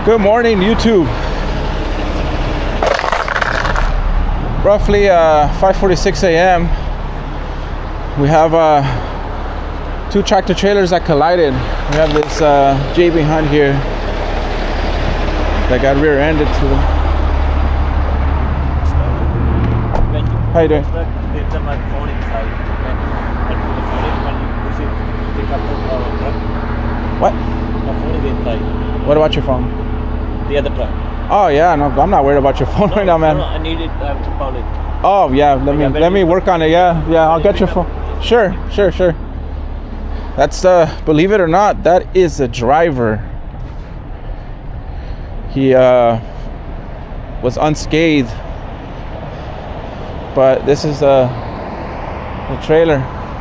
Good morning, YouTube. Roughly 5:46 a.m. We have two tractor trailers that collided. We have this JB Hunt here that got rear-ended to them. How you doing? There's my phone inside. What? My phone is inside. What about your phone? The other truck. Oh yeah, no, I'm not worried about your phone right now, man. No, I need it. I have to call it. Oh yeah, let me work on it. Yeah, I'll get your phone. Sure. That's believe it or not, that is the driver. He was unscathed, but this is the trailer.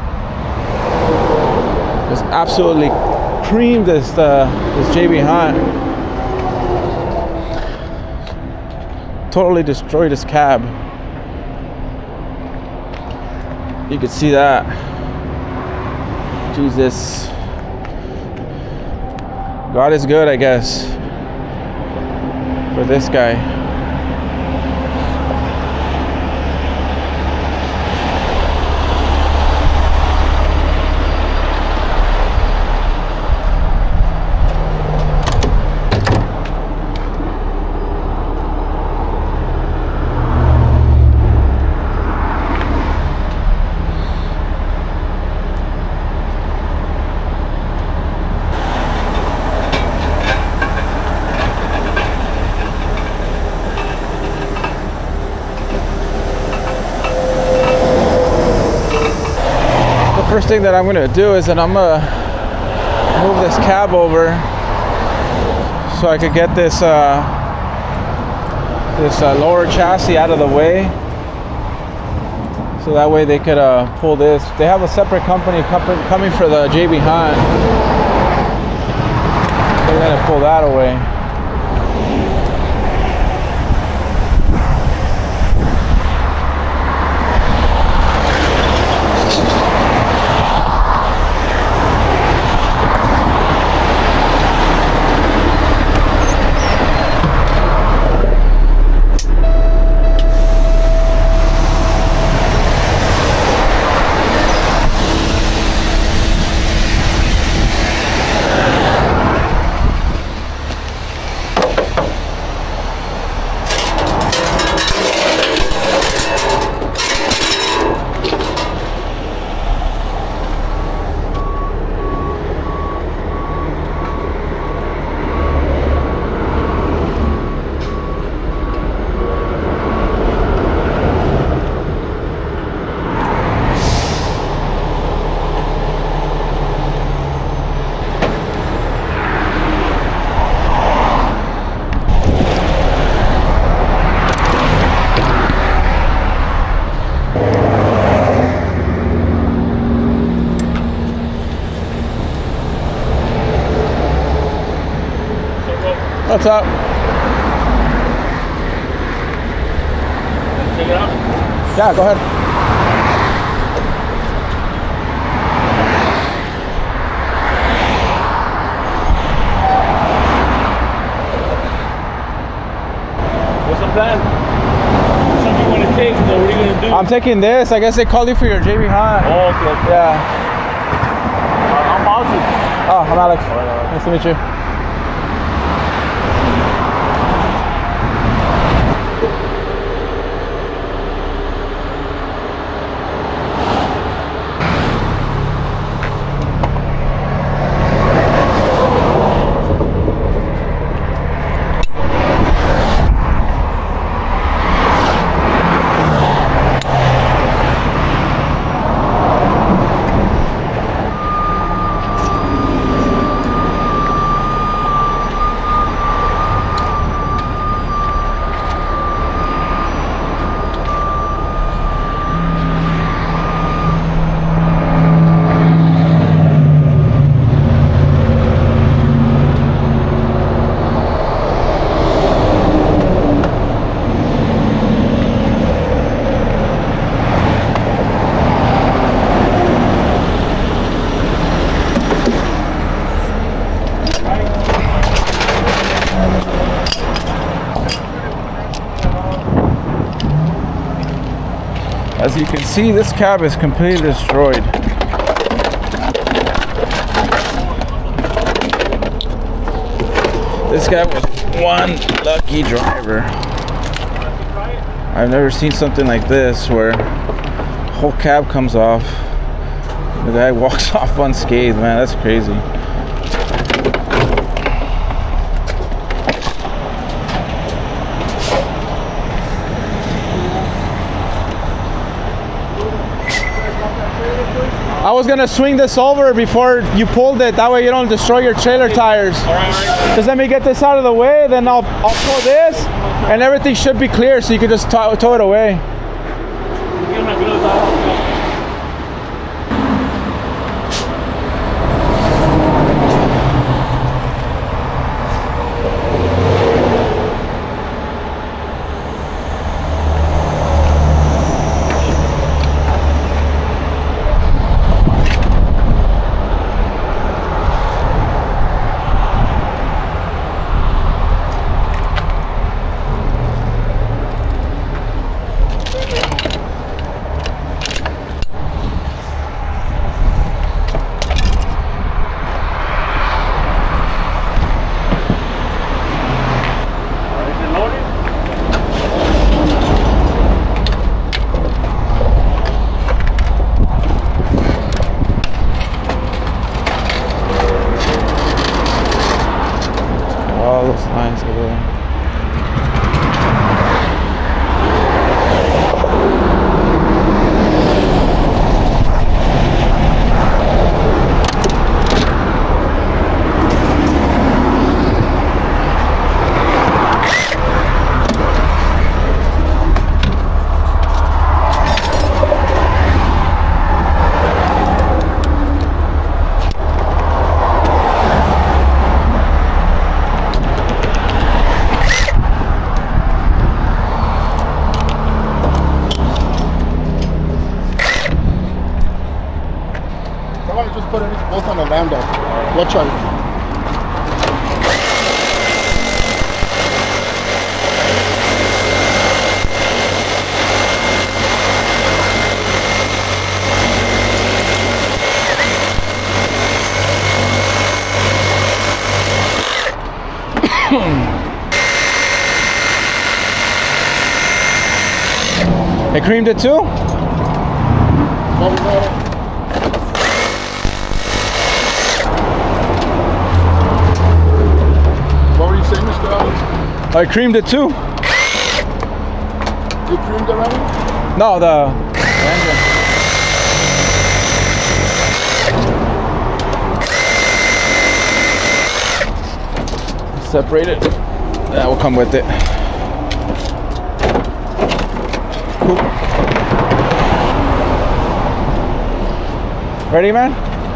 Just absolutely creamed this JB Hunt. Totally destroyed his cab. You could see that. Jesus. God is good, I guess, for this guy. First thing that I'm gonna do is that I'm gonna move this cab over so I could get this lower chassis out of the way, so that way they could pull this. They have a separate company coming for the JB Hunt. They're gonna pull that away. What's up? Take it out? Yeah, go ahead. What's the plan? Something you want to take, so what are you going to do? I'm taking this. I guess they called you for your JB Hunt. Oh, okay. Yeah. I'm Ozzy. Oh, I'm Alex. All right. Nice to meet you. As you can see, this cab is completely destroyed. This guy was one lucky driver. I've never seen something like this where the whole cab comes off. The guy walks off unscathed, man. That's crazy. I was gonna swing this over before you pulled it. That way you don't destroy your trailer tires. Just let me get this out of the way, then I'll pull this, and everything should be clear, so you can just tow it away. All those lines over there. Just put it both on the lambda. Watch out. They creamed it too? I creamed it too. You creamed it already? No, the engine. Separate it. That will come with it. Cool. Ready, man?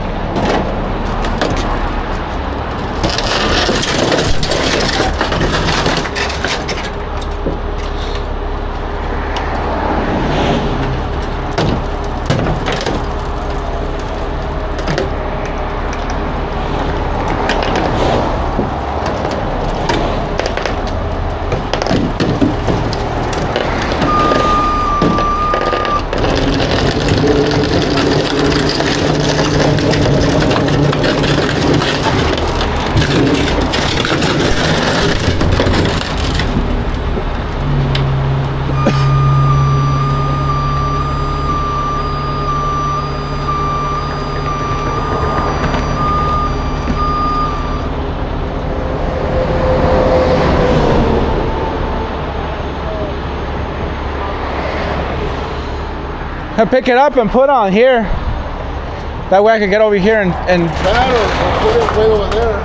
And pick it up and put on here. That way I can get over here and that or put it way over there.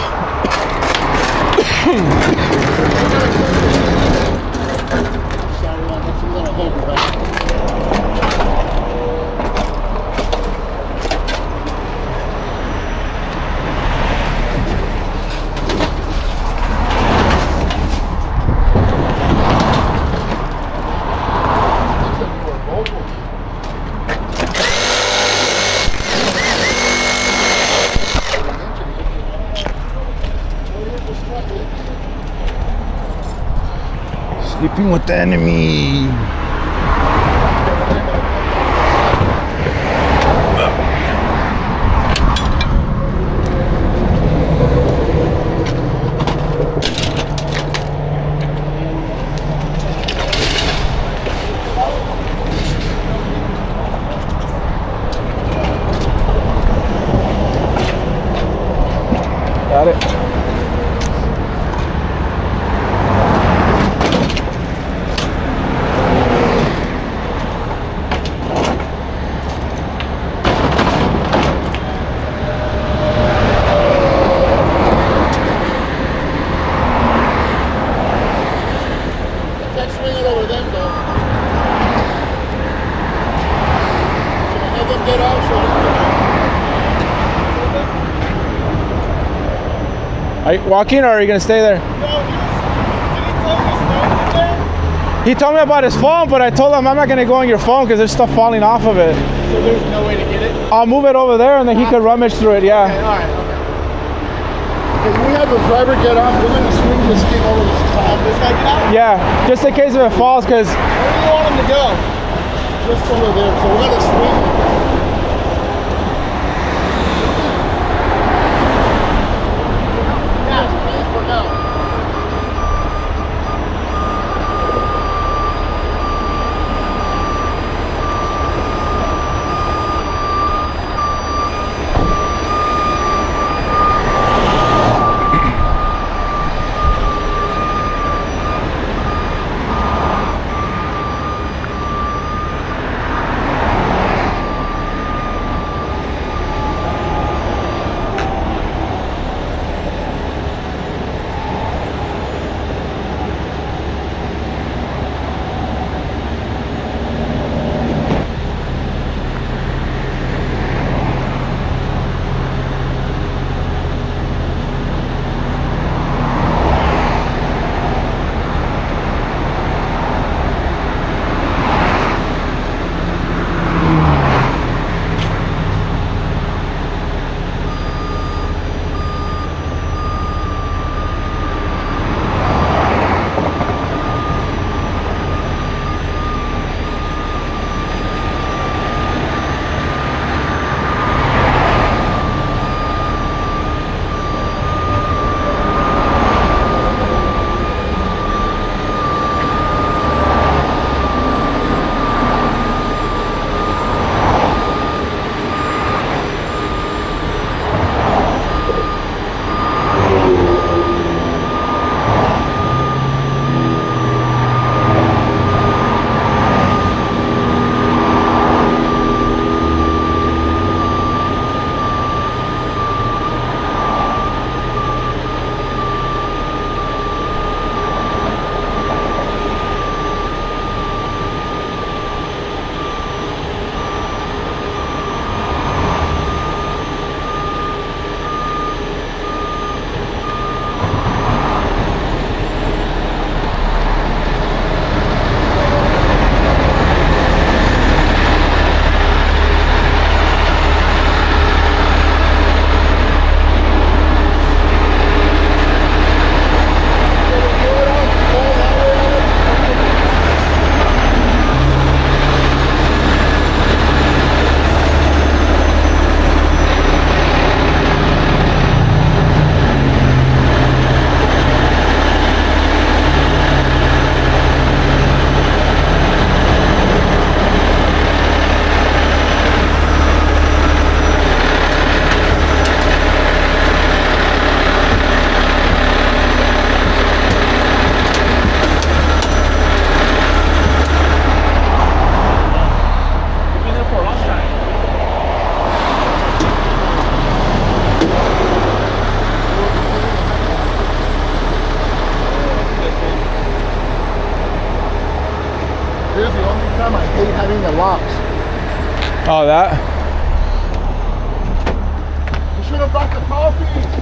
Sorry, man, that's a little heavy, right? Sleeping with the enemy. Got it. Can't swing it over them though. Have them get out so Are you walking or are you gonna stay there? no, did he tell you his phone in there? He told me about his phone, but I told him I'm not gonna go on your phone because there's stuff falling off of it. So there's no way to get it? I'll move it over there and then he could rummage through it, yeah. Okay, alright, okay. Can we have the driver get on? We're gonna swing this thing over this top. This guy get out? Yeah, just in case if it falls, because Where do you want him to go? Just over there. So we're gonna swing. Yeah, please for now. having the locks. Oh, that? You should have brought the coffee.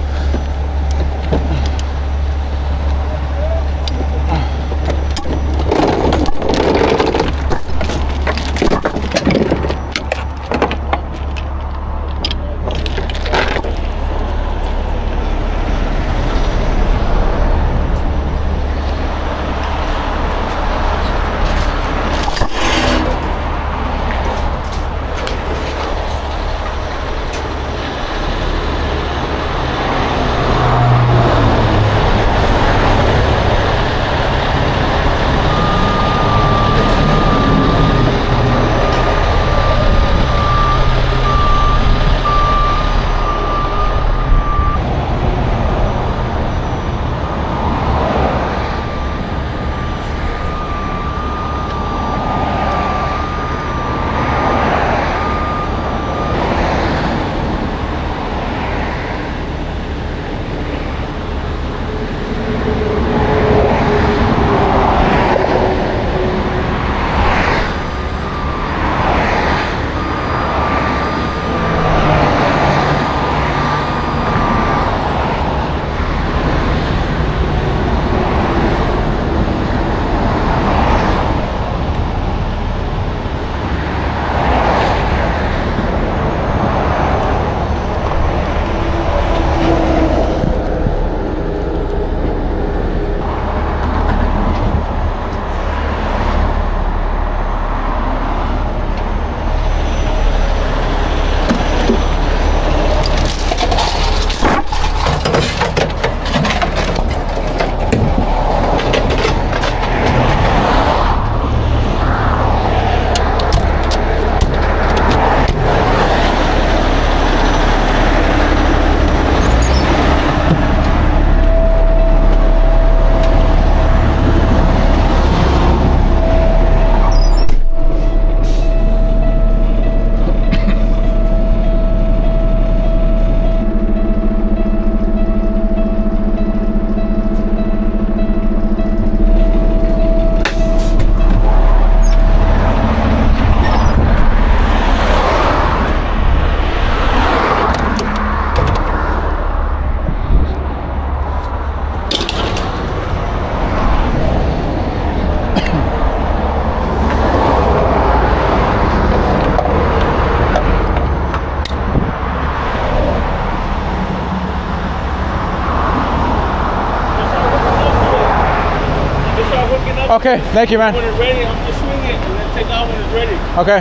Okay, thank you, man. When it's ready, I'm just swing it and then take out when it's ready. Okay.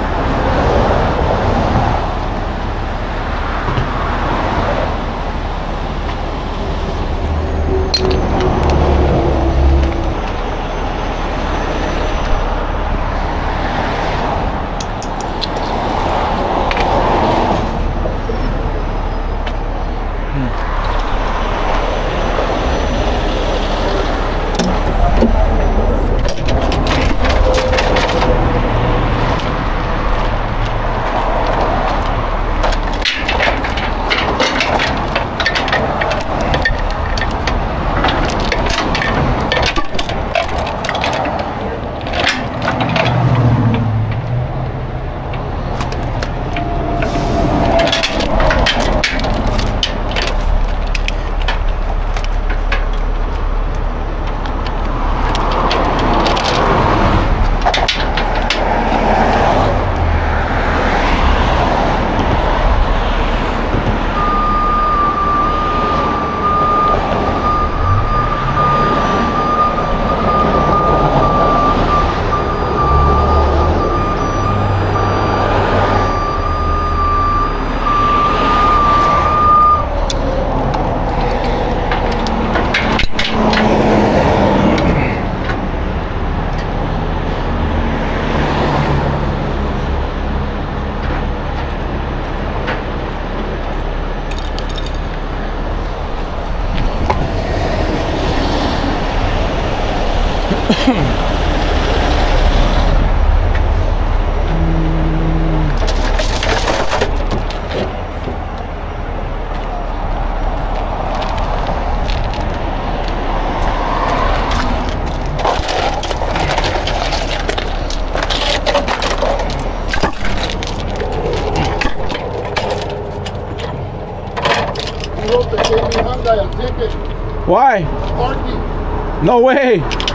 Why? Parking. No way.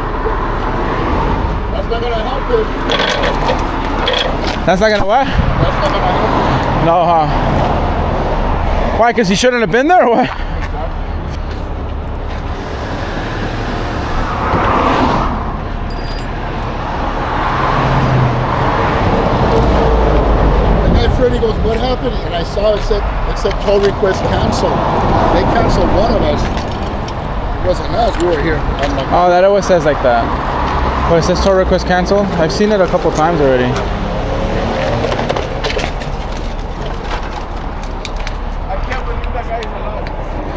That's not gonna help it. That's not gonna what? That's not gonna help No, huh? Why? Because he shouldn't have been there or what? And then Freddie goes, what happened? And I saw it said toll request canceled. They canceled one of us. It wasn't us, we were here. I'm like, Oh, that always says like that. But it says toll request cancel. I've seen it a couple times already. I can't believe that guy is alive.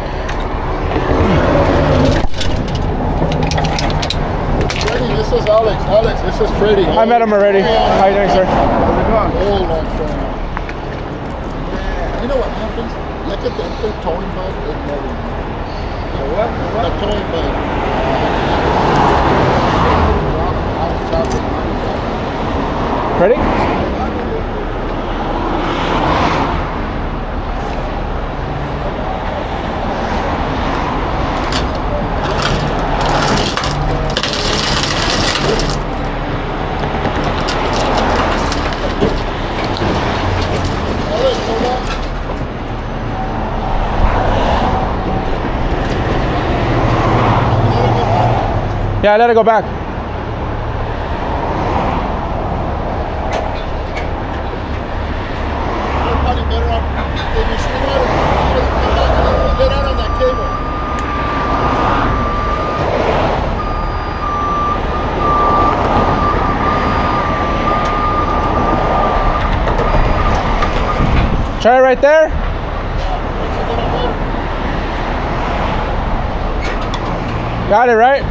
Freddie, this is Alex. Alex, this is Freddie. I met him already. How you doing, sir? Hold on, Freddie. You know what happens? Look at the towing bug. It never. What? The towing bug. Ready? Yeah, I let it go back. Probably better off if you swing out and get out on that cable. Try it right there. Got it, right?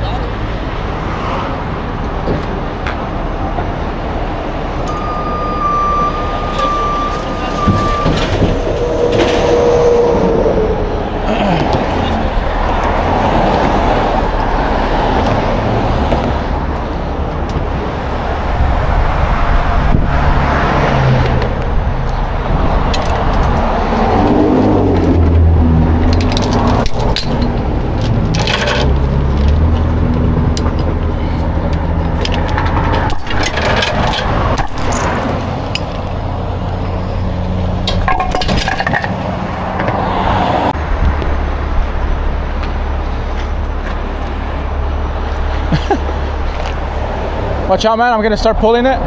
Watch out, man. I'm gonna start pulling it.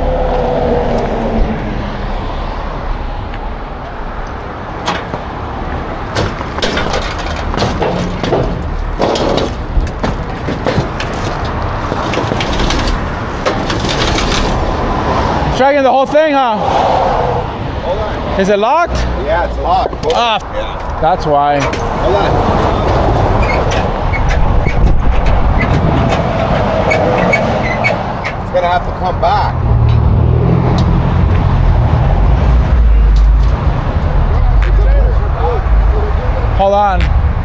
Dragging the whole thing, huh? Hold on. Is it locked? Yeah, it's locked. Ah, Yeah. that's why. Hold on. It's gonna have to come back. Hold on.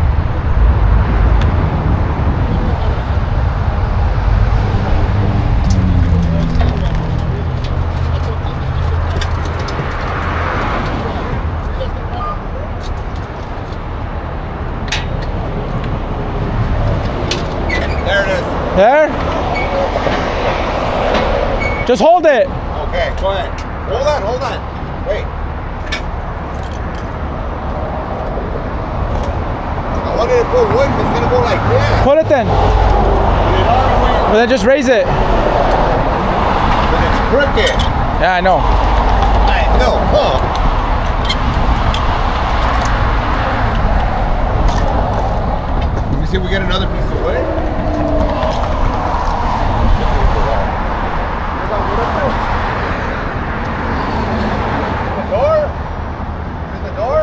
There it is. There? Just hold it. Okay, go ahead. Hold on, hold on. Wait. I wanted to put wood, but it's gonna go like this. Put it then. Well, then just raise it. But it's crooked. Yeah, I know. I know, huh? Let me see if we get another piece of wood. The door? Is the door?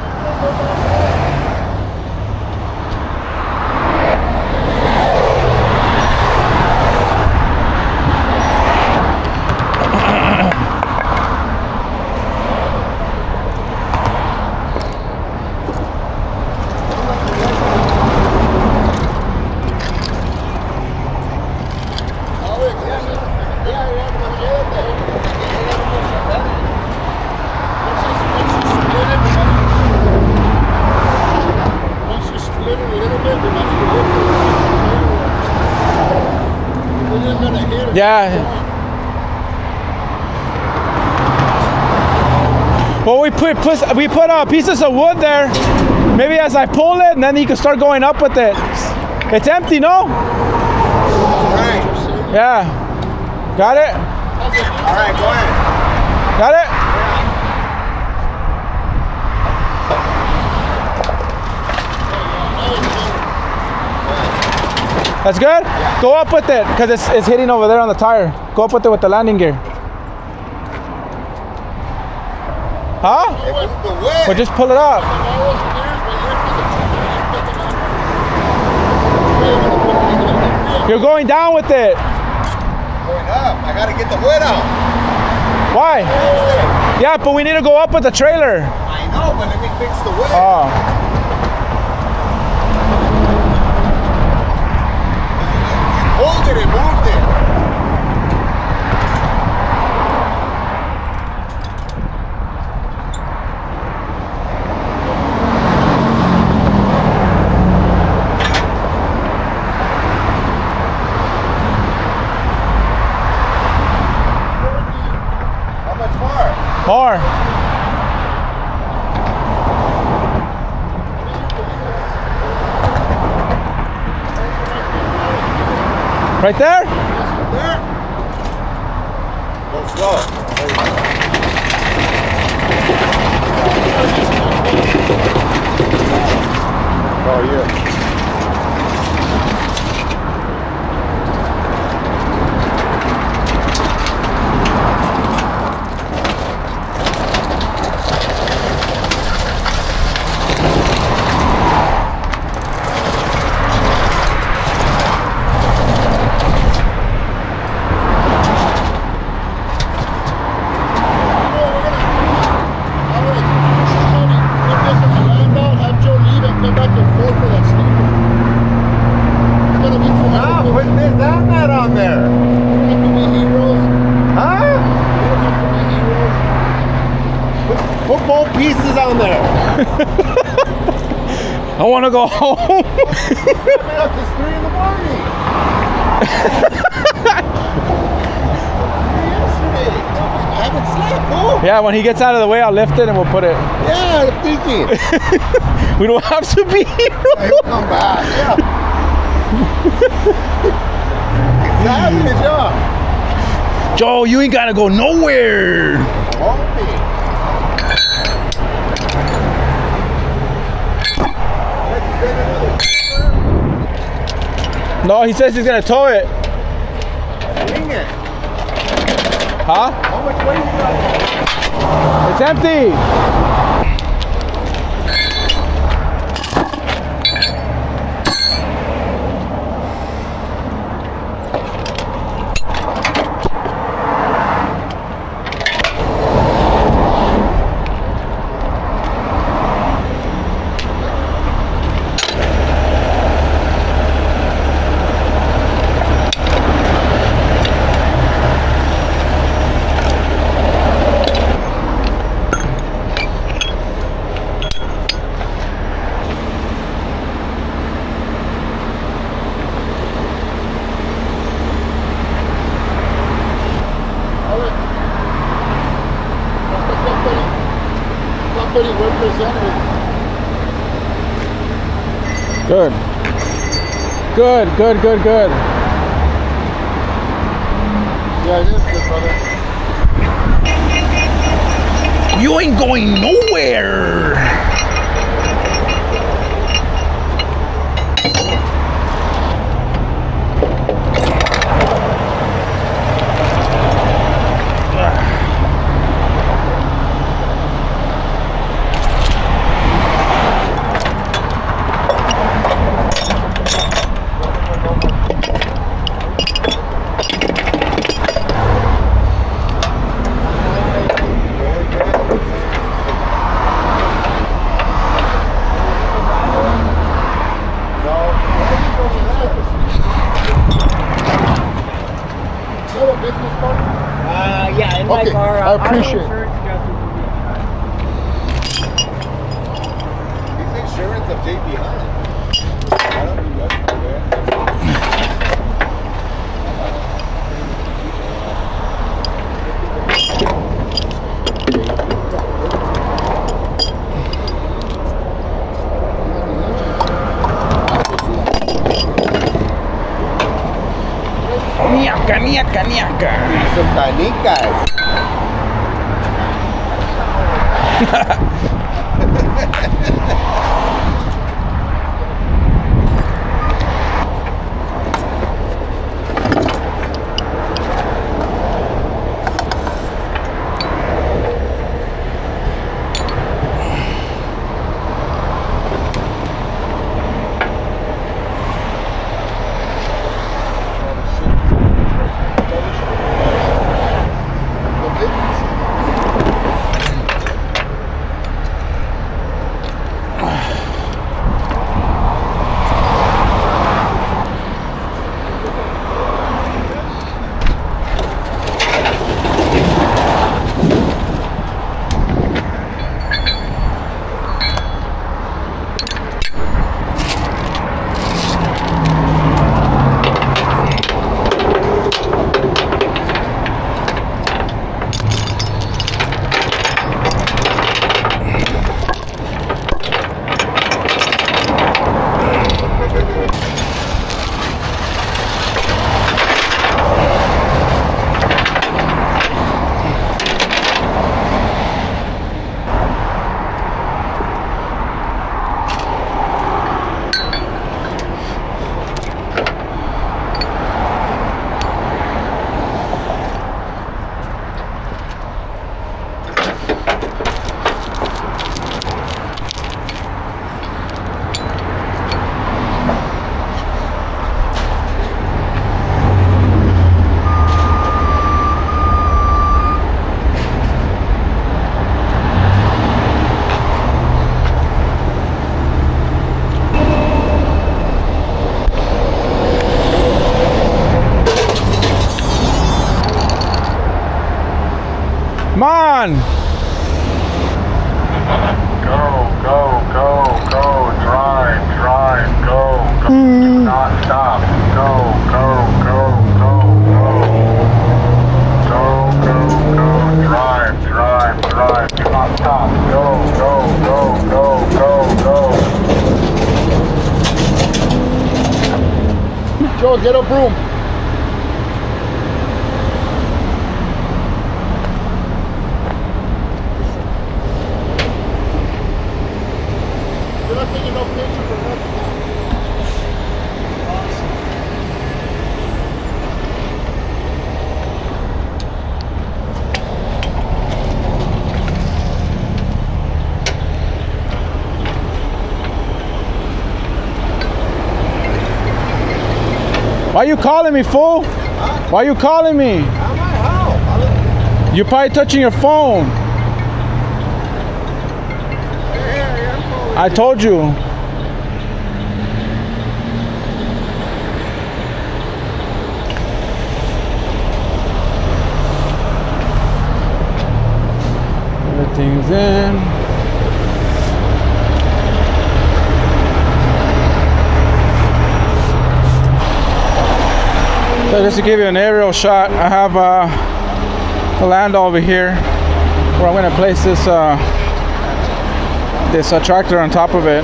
Yeah. Well, we put pieces of wood there. Maybe as I pull it, and then you can start going up with it. It's empty, no? Alright. Yeah. Got it? Alright, go ahead. Got it? That's good? Yeah. Go up with it, because it's hitting over there on the tire. Go up with it with the landing gear. Huh? The wood. Or just pull it up. You're going down with it. Going up. I gotta get the wood out. Why? Yeah, but we need to go up with the trailer. I know, but let me fix the wood. Oh. Hold it and moved it. How much more? More. Right there? There. Go slow. There you go. Oh, yeah. Put more pieces on there. I want to go home. Up to 3 in the morning. Yesterday. I haven't slept, fool. Yeah, when he gets out of the way, I'll lift it and we'll put it. Yeah, I'm thinking. We don't have to be here. He'll come back. Yeah. Savage, huh? Joe, you ain't gotta go nowhere. No, he says he's gonna tow it. Bring it. Huh? How much weight you got? It's empty. Good. Good, good, good, good. Yeah, it is good, brother. You ain't going nowhere. Yeah, in my Okay, car. I appreciate it. He's insurance of JP Hunt. I don't think that's okay. Niaca, niaca, niaca. Some canicas. Come on! Go, drive, go. Do not stop. Go, drive, do not stop. Joe, get a broom. attention for nothing. Why you calling me, fool? Huh? Why you calling me? How? You're probably touching your phone. I told you. Everything's in. So just to give you an aerial shot, I have the land over here where I'm going to place this tractor on top of it.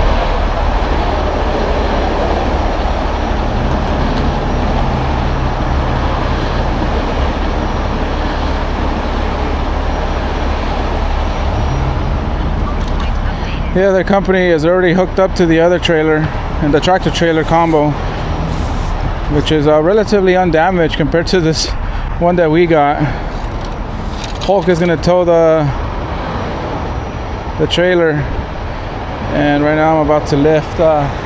The other company is already hooked up to the other trailer and the tractor trailer combo, which is relatively undamaged compared to this one that we got. Hulk is gonna tow the trailer, and right now I'm about to lift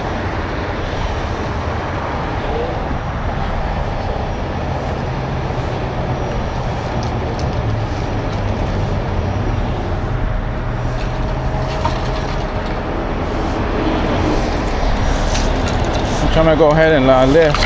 I'm trying to go ahead and lift.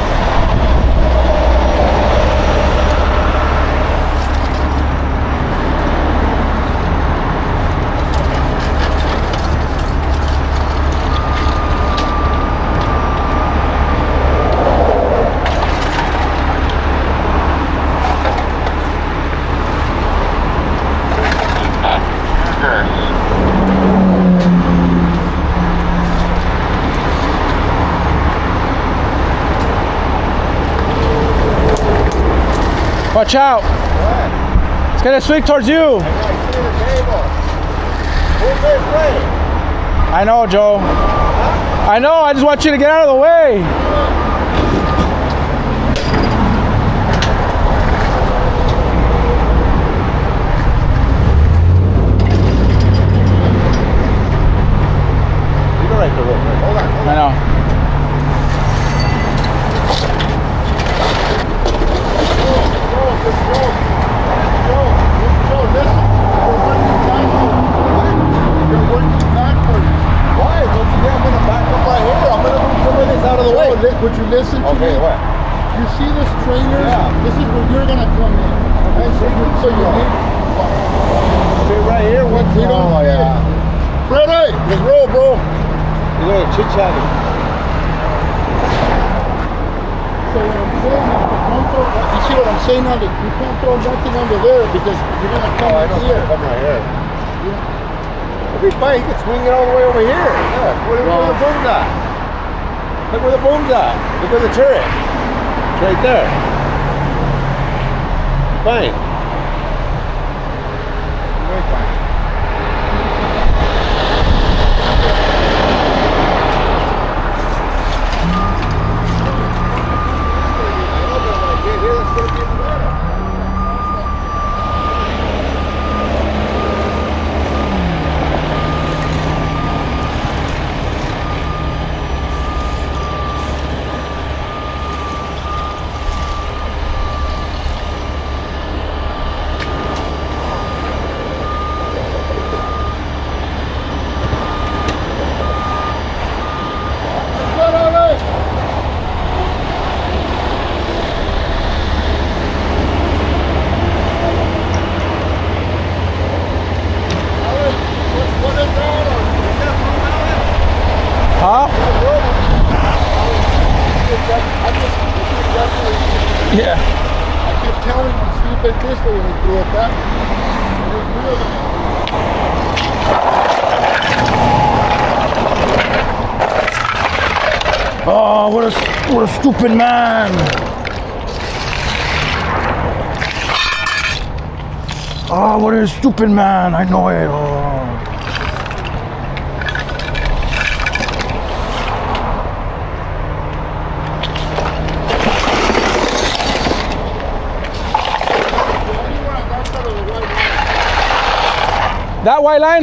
Watch out! What? It's gonna swing towards you. I see the table. Move this way. I know, Joe. Huh? I know. I just want you to get out of the way. You go right there real quick. Hold on. I know. Would you listen to Okay, me? what? You see this trailer? Yeah. This is where you're gonna come in. Okay, so you need. Okay, right here. What's We don't oh, see yeah. it. Freddie, let's roll, bro. You know, chit chatting. So what I'm saying is, don't throw, you see what I'm saying now? That you can't throw nothing under there because you're gonna come I know. here. Come right here. It'll be fine. You can swing it all the way over here. Yeah. Where the boom's at? Look where the boom's at. Look where the turret. It's right there. Fine. Very fine. Huh? Yeah. I kept telling him to sleep it this way when he threw it back. Oh, what a stupid man. Oh, what a stupid man. I know it. Oh. That white line?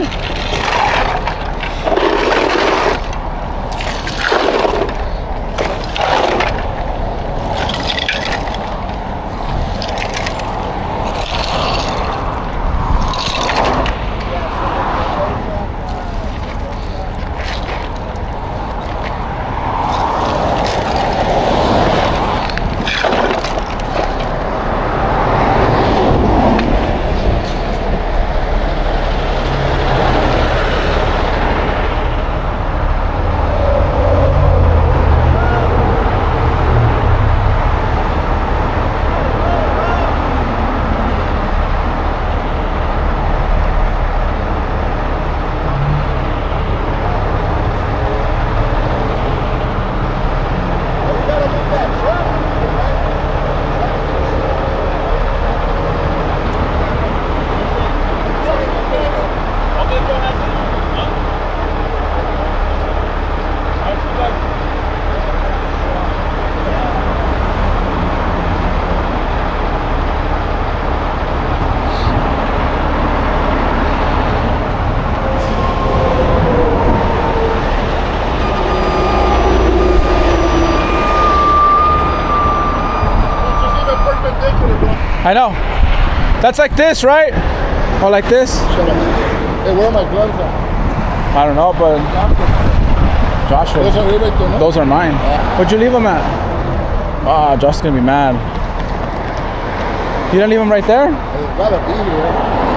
I know. That's like this, right? Or like this? Shut up. Hey, where are my gloves at? I don't know, but Joshua. Those are right there, no? Those are mine. Where'd you leave them at? Ah, Josh's gonna be mad. You didn't leave them right there? It's gotta be here.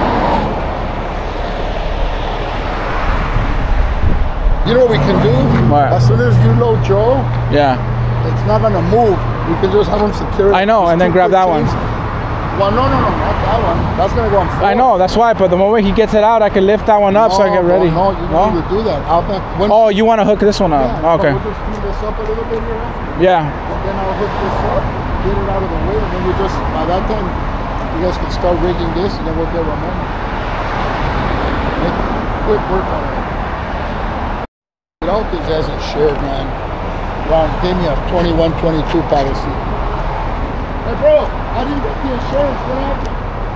You know what we can do? What? As soon as you load Joe, Yeah. it's not gonna move. We can just have him secure. I know, and then grab that one. Well, no, not that one. That's gonna go on forward. I know, that's why, but the moment he gets it out, I can lift that one up so I get ready. No, you don't need to do that. Oh, you want to hook this one up? Yeah, Okay. We'll just clean this up a little bit here. Yeah. And then I'll hook this up, get it out of the way, and then we just, by that time, you guys can start rigging this, and then we'll get one more. Make quick work on it. All these hasn't shared, man. Ron, give me a 21-22 policy. Hey, bro, how do you get the insurance? What happened?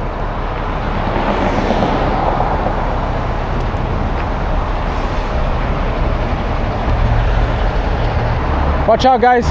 Watch out, guys.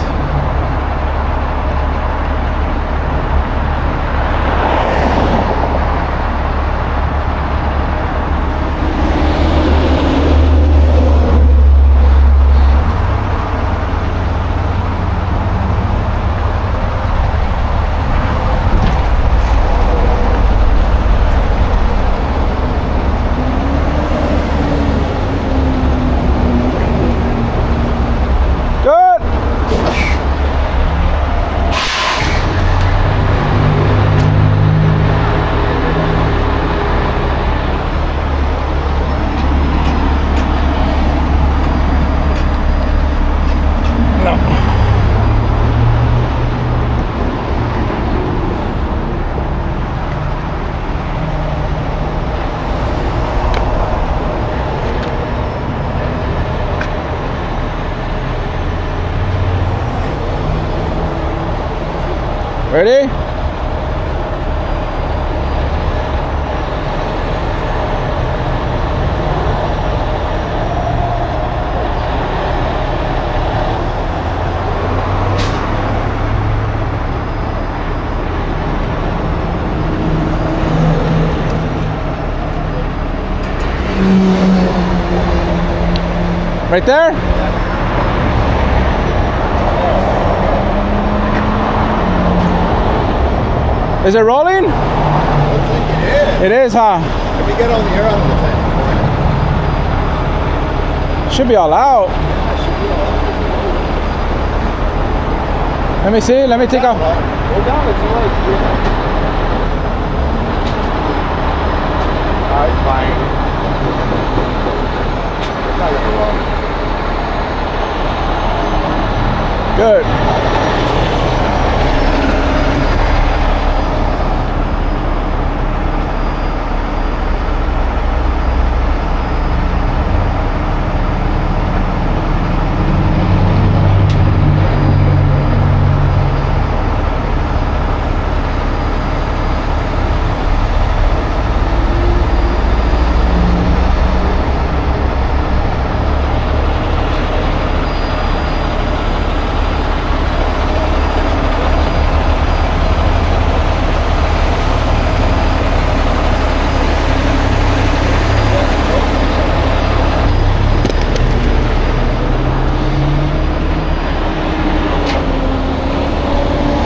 Ready? Right there? Is it rolling? I think it is. It is, huh? Let me get all the air out of the tank. Should be all out. Let me see. Let me take off. Go down. It's all right. It's fine. It's not gonna roll. Good.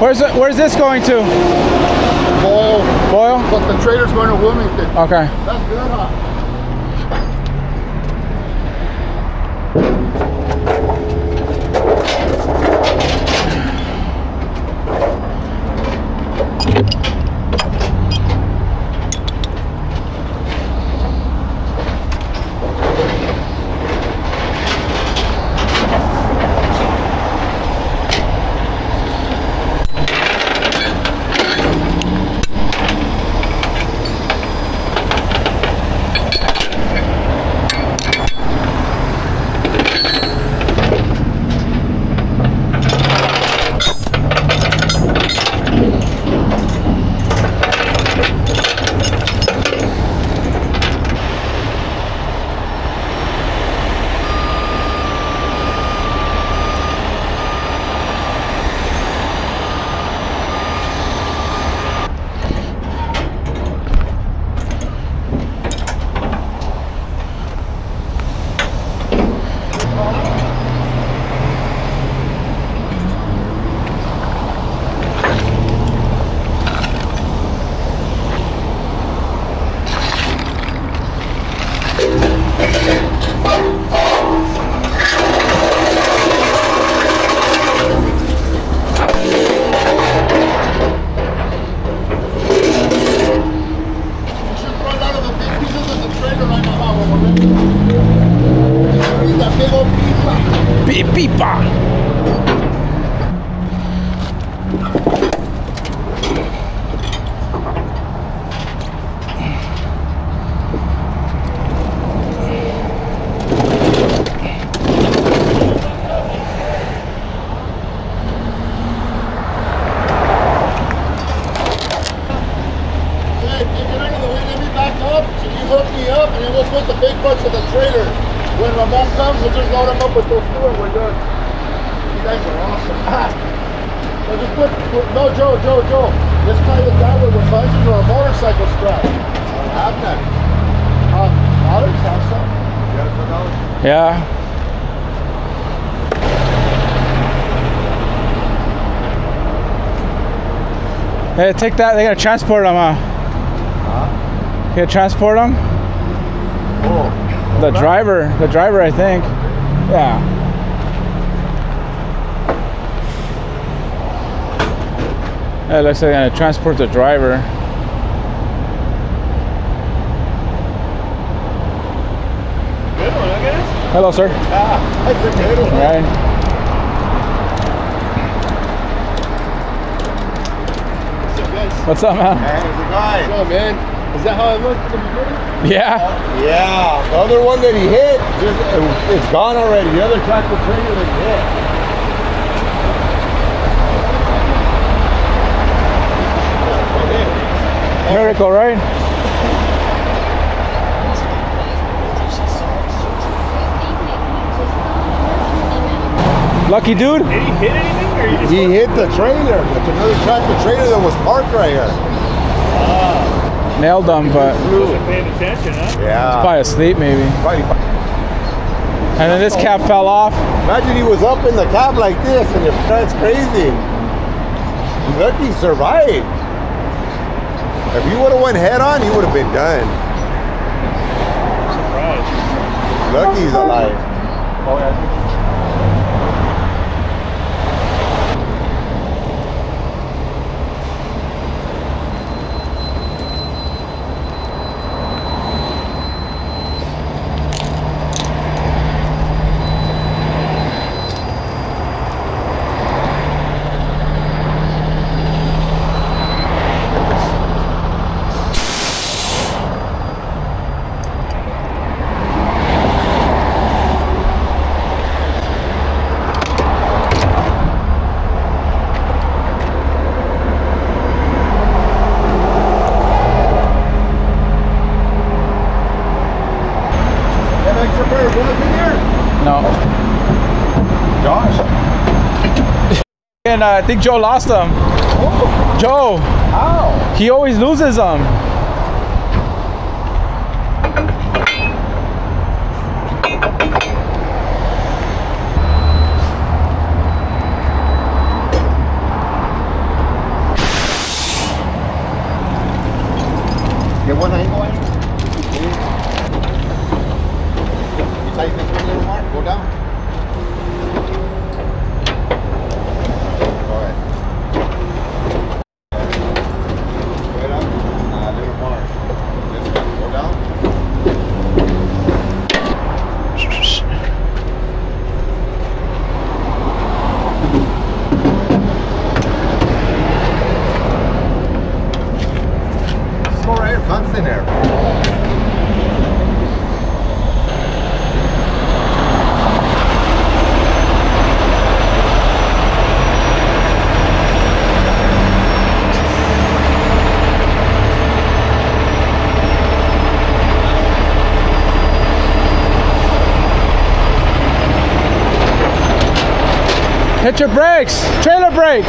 Where's this going to? Boyle. Boyle? But the trailer's going to Wilmington. Okay. That's good, huh? Pipa. Put the big parts of the trailer. When Ramon comes, we'll just load him up with those two and we're done. You guys are awesome. So just put, no, Joe. Let's tie it down with bungees or a motorcycle strap. I don't have none. Dollars have some? Yeah. Hey, take that. They gotta transport them, huh? You gotta transport them? Oh. The driver, I think. Yeah. It looks like they're gonna transport the driver. Good one, look at this. Hello, sir. That's a good one. All right. What's up, guys? What's up, man? Hey, how's it going? What's up, man? Is that how it looked at the beginning? Yeah. Yeah, the other one that he hit, it's gone already. The other tractor trailer that he hit. Miracle, right? Lucky dude. Did he hit anything, or he just? He hit the trailer. That's another tractor trailer that was parked right here. Nailed him, but Wasn't paying attention, huh? Yeah. probably asleep maybe. And then this cap fell off. Imagine he was up in the cab like this, and that's crazy. Look, he survived. If he would have went head on, he would have been done. Surprised. Lucky he's alive. Oh, yeah. No. Josh. And I think Joe lost them. Oh. Joe. How? He always loses them. in there. Hit your brakes, trailer brakes.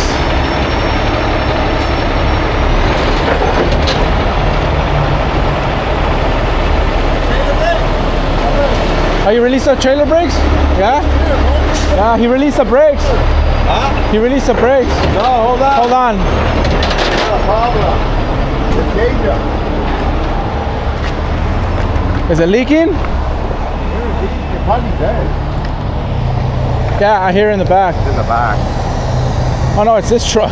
Oh, you released the trailer brakes? Yeah? Yeah, he released the brakes. Huh? He released the brakes. No, hold on. Hold on. Not a problem. The gauge up. Is it leaking? You're probably dead. Yeah, I hear it in the back. It's in the back. Oh no, it's this truck.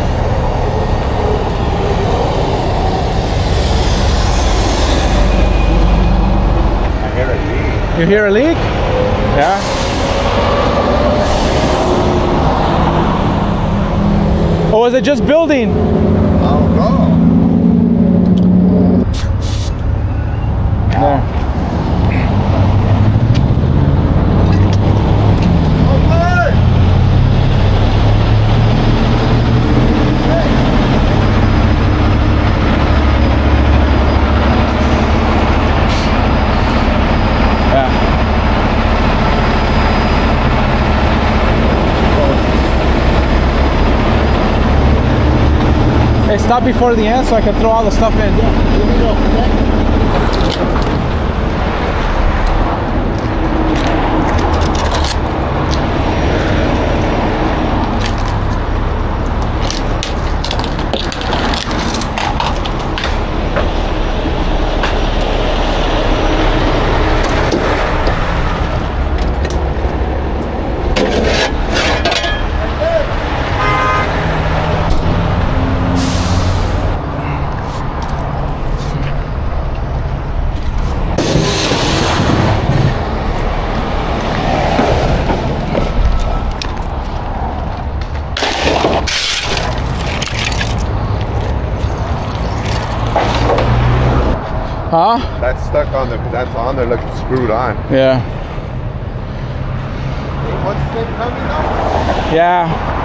I hear a leak. You hear a leak? Yeah. Or was it just building? Oh, no. There. Hey, stop before the end so I can throw all the stuff in. Huh? That's stuck on there. That's on there. Look, it's screwed on. Yeah. What's the thing coming though? Yeah.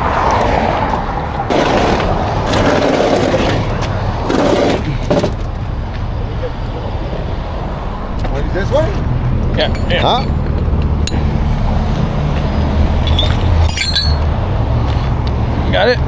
What is this way? Yeah. Yeah. Huh? Got it?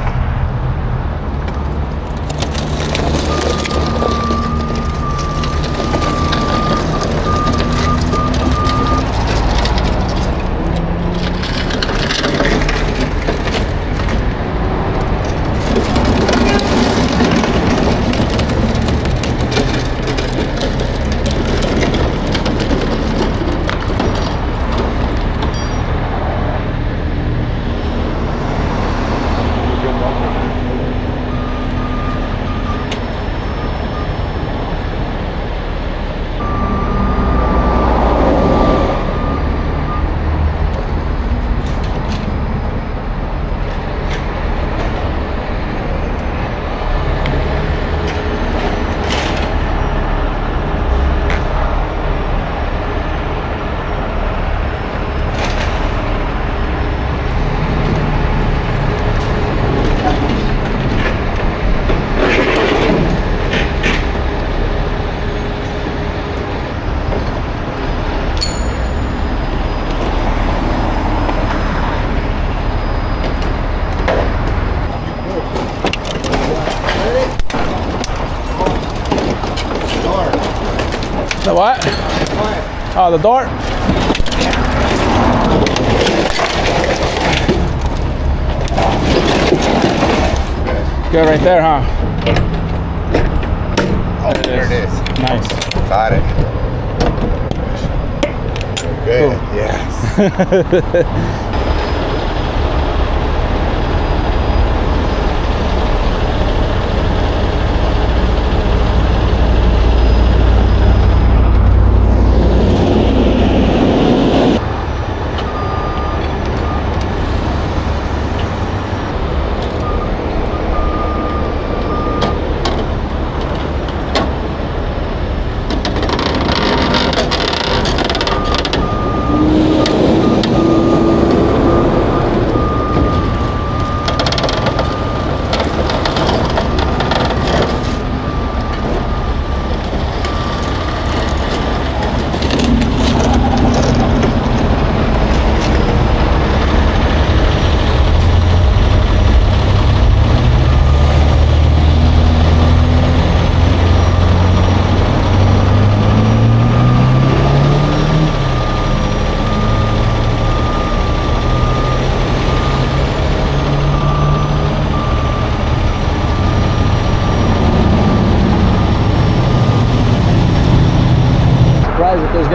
The what? Oh, the door? Good right there, huh? Oh, there it is. Nice. Got it. Good. Cool. Yes.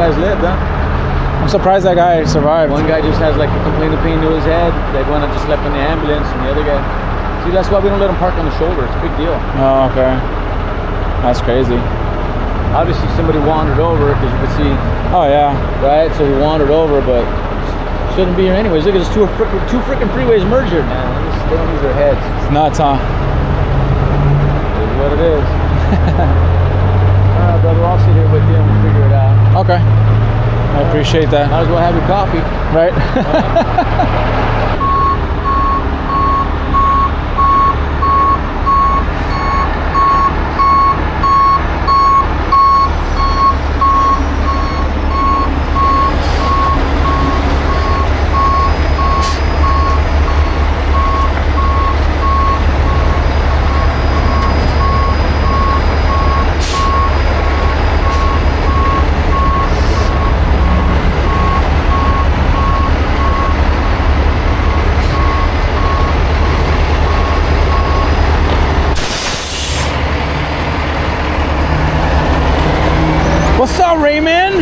guys lived, huh? I'm surprised that guy survived. One guy just has like a complaint of pain to his head. That one just left in the ambulance, and the other guy. See, that's why we don't let him park on the shoulder. It's a big deal. Oh, okay. That's crazy. Obviously, somebody wandered over because you could see. Oh yeah. Right, so he wandered over, but shouldn't be here anyways. Look at this, two freaking freeways merged here, man. They don't use their heads. It's nuts, huh? It's what it is. Alright, brother, I'll sit here with you and we'll figure it out. Okay. I appreciate that. Might as well have your coffee. Right? What's up, Raymond?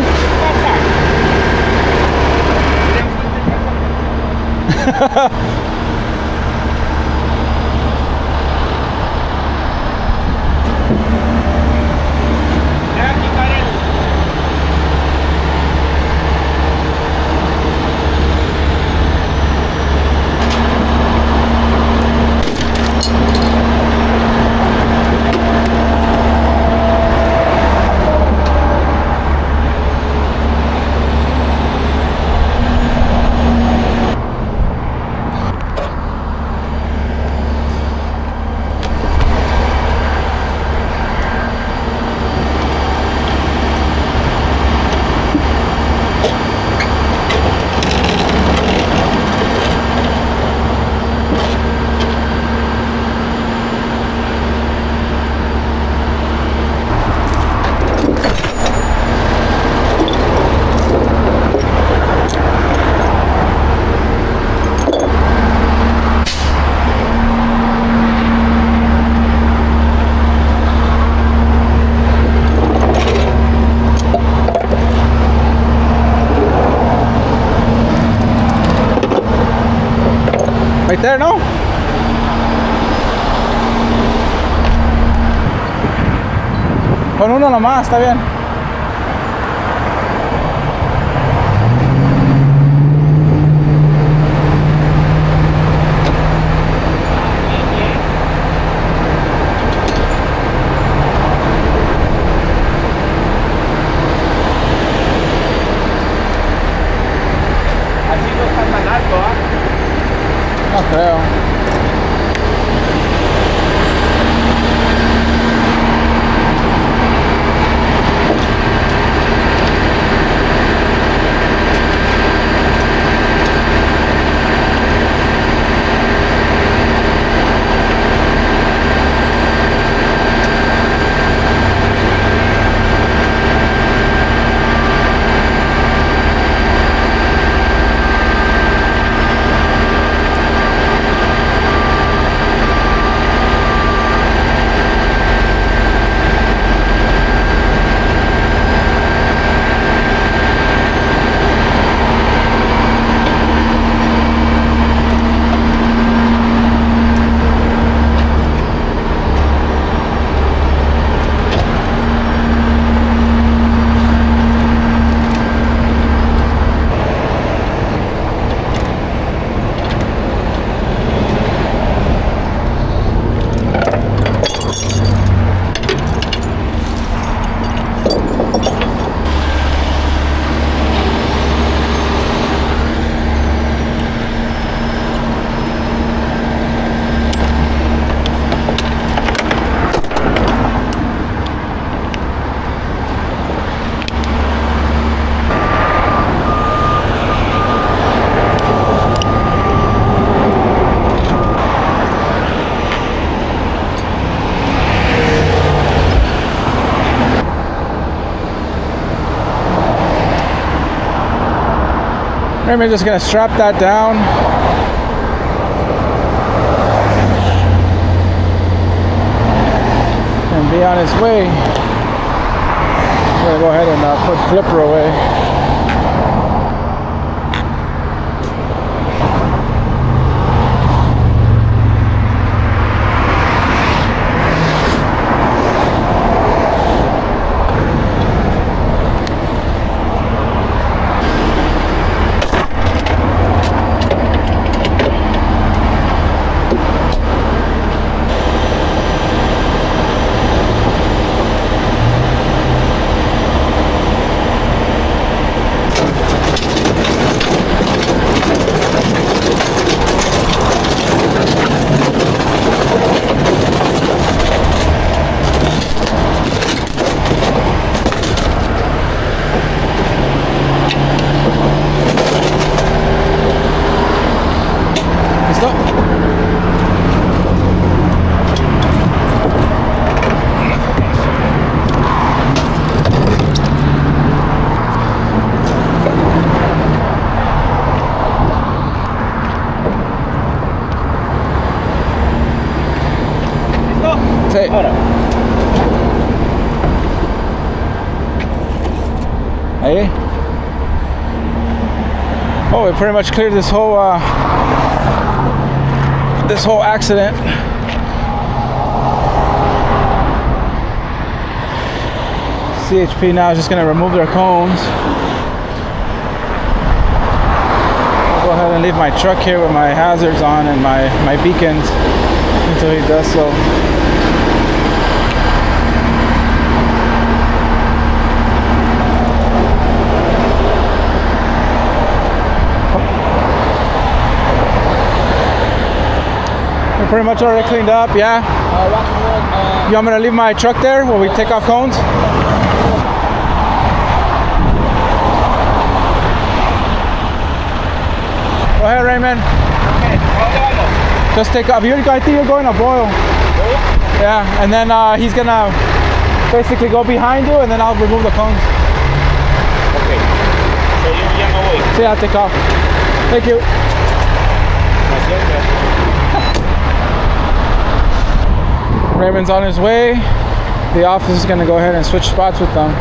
Right there, ¿no? Con uno nomás, está bien. Así no está tan alto, ¿ah? No creo. Maybe just gonna strap that down. And be on his way. gonna go ahead and put flipper away. Hey. Oh, we pretty much cleared this whole accident. CHP now is just going to remove their cones. I'll go ahead and leave my truck here with my hazards on and my beacons until he does so. We're pretty much already cleaned up, yeah? You want me to leave my truck there while we take off cones? Go ahead, Raymond. Okay, just take off. I think you're going to boil. Yeah, and then he's gonna basically go behind you and then I'll remove the cones. Okay. So you're no way. So yeah, take off. Thank you. Raymond's on his way. The office is going to go ahead and switch spots with them.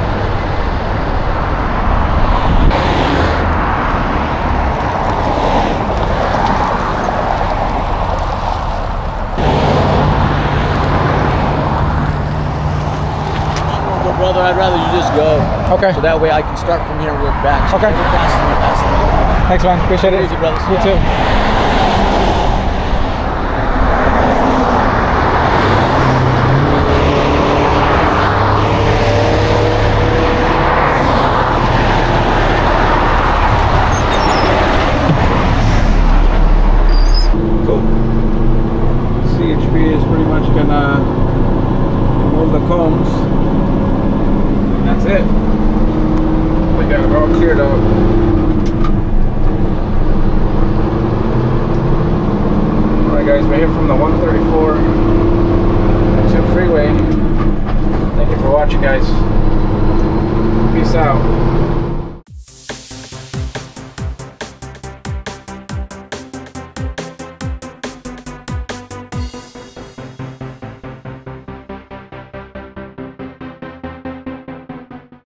Well, brother, I'd rather you just go. Okay. So that way I can start from here and work back. So okay. Thanks, man. Appreciate it. Easy, brother. You too. CHP is pretty much gonna remove the cones. And that's it. We got it all cleared up. Alright guys, we're here from the 134 2 freeway. Thank you for watching, guys. Peace out.